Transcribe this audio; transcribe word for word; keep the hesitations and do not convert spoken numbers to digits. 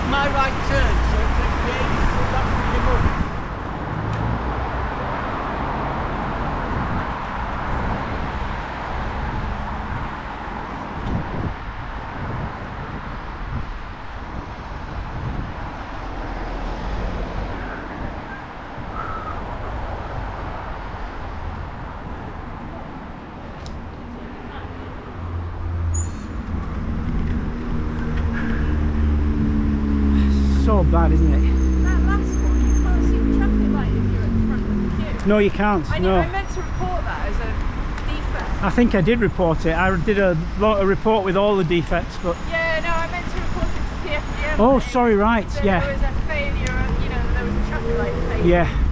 my right turn, so it's going to be able to pull back from your mum. So bad, isn't it? That last one, you can't see the traffic light if you're at the front of the queue. No, you can't. I know, no. I meant to report that as a defect. I think I did report it. I did a, a report with all the defects, but Yeah, no, I meant to report it to C F D M. oh, sorry, right, So yeah. there was a failure, of, you know, there was a traffic light failure. Yeah.